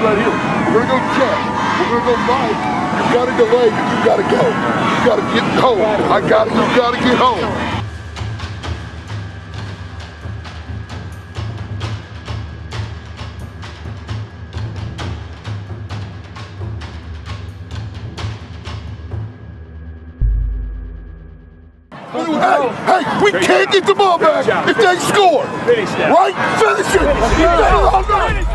right here. We're gonna go check. We're gonna go right. You gotta delay. You gotta go. You gotta get home. You gotta get home. Hey, we can't get the ball back if they score. Finish that. Right? Finish it. You've done it all night.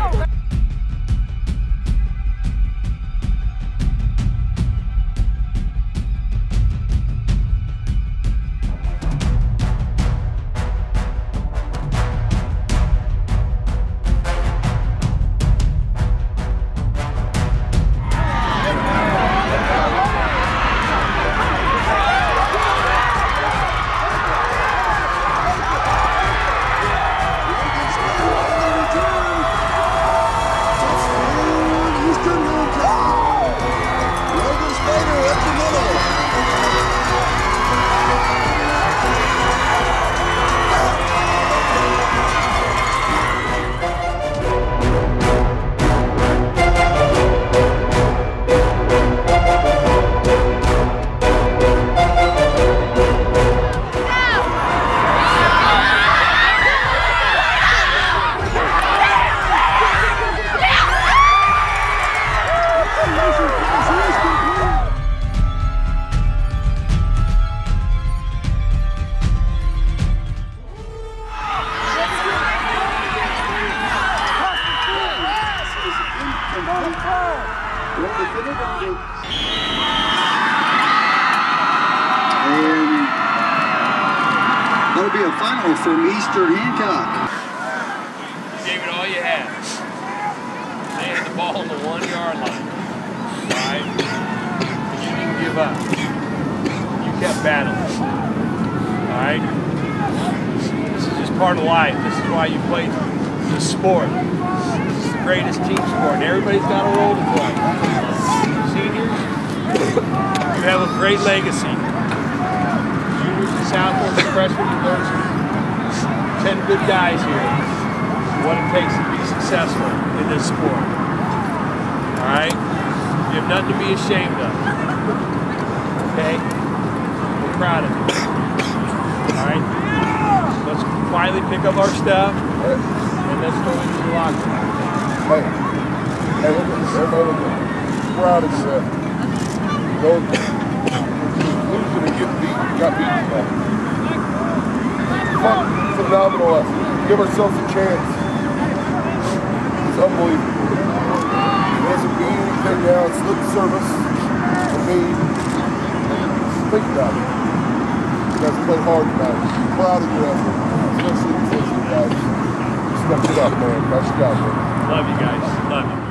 That'll be a final from Eastern Hancock. You gave it all you had. They had the ball on the 1 yard line. Right? You didn't give up. You kept battling. Alright? This is just part of life. This is why you play the sport. This is the greatest team sport. And everybody's got a role to play. Seniors, you have a great legacy. Juniors and sophomores and freshmen, there's 10 good guys here. What it takes to be successful in this sport. Alright? You have nothing to be ashamed of. Okay? We're proud of you. Alright? Let's finally pick up our stuff and let's go into the locker room. Hey, look at this. Everybody look at this. Proud of you. Losing and getting beat. You got beat today. Phenomenal effort. Give ourselves a chance. It's unbelievable. It doesn't mean anything now. It's lip service for me. Think about it. You guys played hard tonight. Proud of your effort. Especially the guys. Respect it up, man. Nice job, man. Love you guys. Love you.